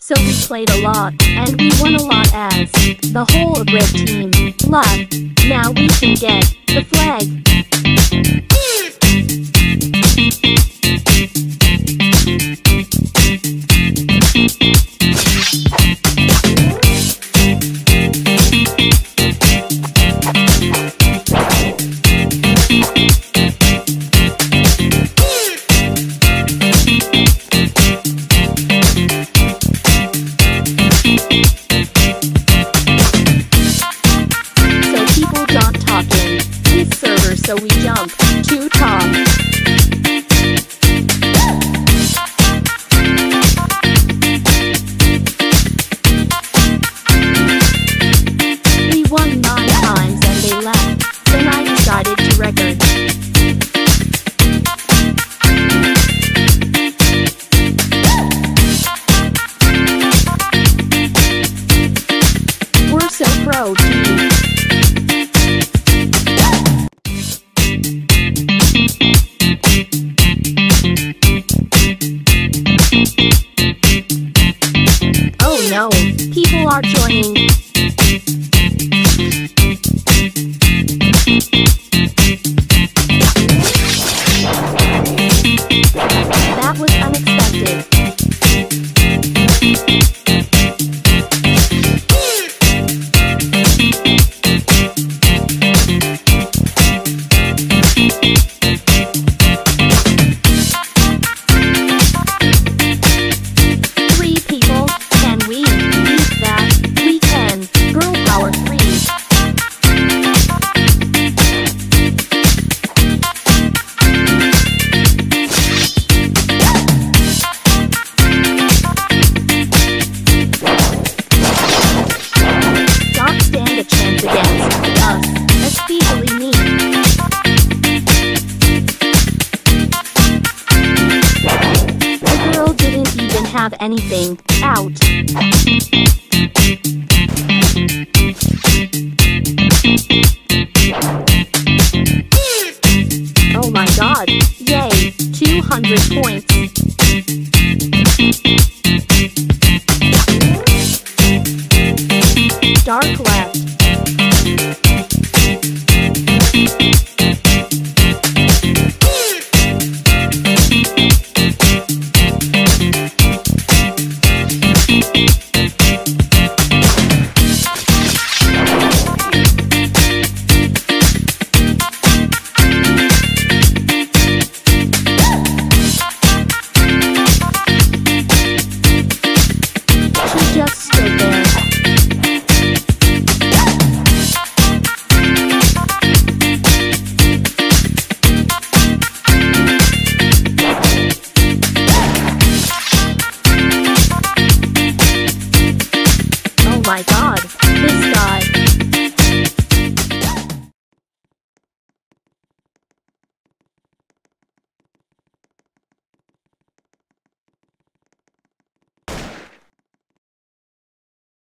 So we played a lot, and we won a lot as the whole of Red Team. Love. Now we can get the flag. So we jump to top. We won 9 times and they left. Then I decided to record. We're so pro team. Oh no, people are joining. That was unexpected. Have anything out. Oh my god, yay, 200 points. Dark left. Just stood there. Oh my god, this